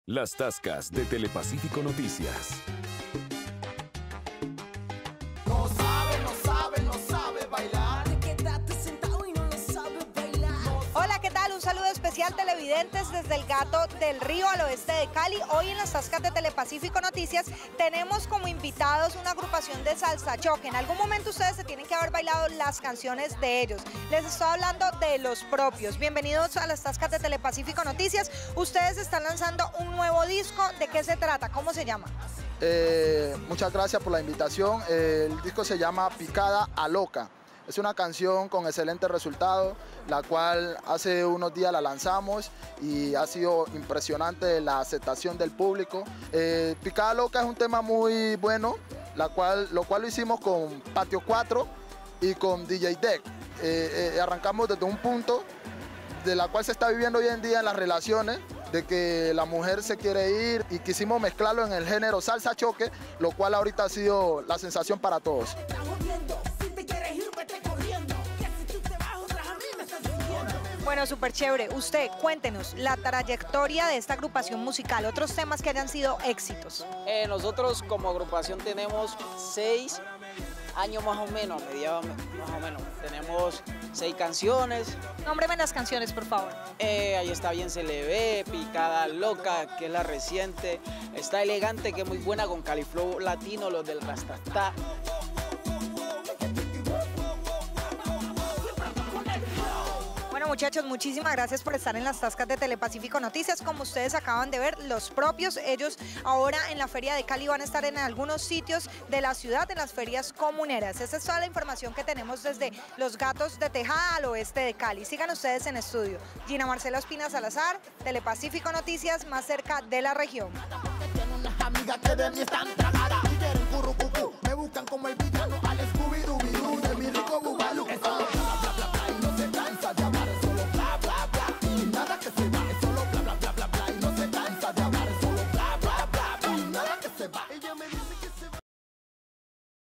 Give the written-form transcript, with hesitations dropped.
Las Tascas de Telepacífico Noticias. No sabe bailar. Hola, ¿qué tal? Un saludo especial, televidentes, desde el Gato del Río al oeste de Cali. Hoy en las Tascas de Telepacífico Noticias tenemos como invitados una agrupación de salsa choque. En algún momento ustedes se tienen que haber bailado las canciones de ellos. Les estoy hablando de Los Propios. Bienvenidos a las Tascas de Telepacífico Noticias. Ustedes están lanzando un nuevo disco. ¿De qué se trata? ¿Cómo se llama? Muchas gracias por la invitación. El disco se llama Picada a Loca. Es una canción con excelente resultado, la cual hace unos días la lanzamos y ha sido impresionante la aceptación del público. Picada Loca es un tema muy bueno, lo cual lo hicimos con Patio 4 y con DJ Deck. Arrancamos desde un punto de la cual se está viviendo hoy en día en las relaciones, de que la mujer se quiere ir, y quisimos mezclarlo en el género salsa choque, lo cual ahorita ha sido la sensación para todos. Bueno, súper chévere. Usted, cuéntenos la trayectoria de esta agrupación musical, otros temas que hayan sido éxitos. Nosotros como agrupación tenemos 6 años más o menos, mediados más o menos. Tenemos 6 canciones. Nómbreme las canciones, por favor. Ahí está Bien Se Le Ve, Picada Loca, que es la reciente. Está Elegante, que es muy buena, con Califlow Latino, los del Rastatá. Bueno, muchachos, muchísimas gracias por estar en las Tascas de Telepacífico Noticias. Como ustedes acaban de ver, Los Propios, ellos ahora en la Feria de Cali van a estar en algunos sitios de la ciudad, en las ferias comuneras. Esa es toda la información que tenemos desde Los Gatos de Tejada al oeste de Cali. Sigan ustedes en estudio. Gina Marcela Ospina Salazar, Telepacífico Noticias, más cerca de la región. Tiene unas amigas que de mí están tragadas. Quieren currucucú.